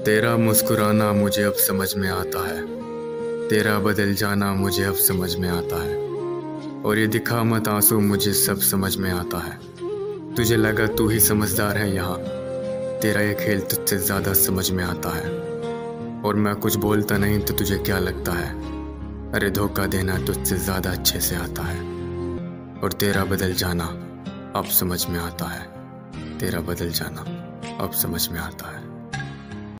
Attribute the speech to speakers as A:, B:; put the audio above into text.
A: तेरा मुस्कुराना मुझे अब समझ में आता है, तेरा बदल जाना मुझे अब समझ में आता है। और ये दिखा मत आंसू मुझे सब समझ में आता है। तुझे लगा तू ही समझदार है यहाँ, तेरा ये खेल तुझसे ज़्यादा समझ में आता है। और मैं कुछ बोलता नहीं तो तुझे क्या लगता है, अरे धोखा देना तुझसे ज़्यादा अच्छे से आता है। और तेरा बदल जाना अब समझ में आता है, तेरा बदल जाना अब समझ में आता है।